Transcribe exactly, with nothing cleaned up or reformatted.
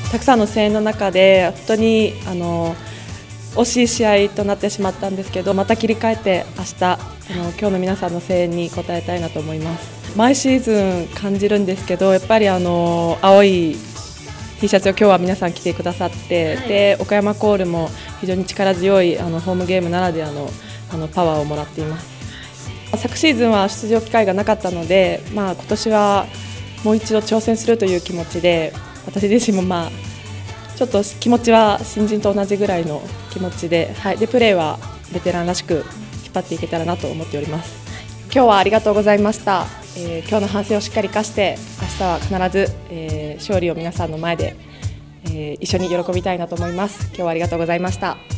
たくさんの声援の中で本当にあの惜しい試合となってしまったんですけど、また切り替えて明日あの今日の皆さんの声援に応えたいなと思います。毎シーズン感じるんですけど、やっぱりあの青い T シャツを今日は皆さん着てくださって、はい、で岡山コールも非常に力強いあのホームゲームならではのあのパワーをもらっています。昨シーズンは出場機会がなかったので、まあ、今年はもう一度挑戦するという気持ちで、私自身もまあちょっと気持ちは新人と同じぐらいの気持ちで、はい、でプレーはベテランらしく引っ張っていけたらなと思っております。今日はありがとうございました。えー、今日の反省をしっかり生かして明日は必ず、えー、勝利を皆さんの前で、えー、一緒に喜びたいなと思います。今日はありがとうございました。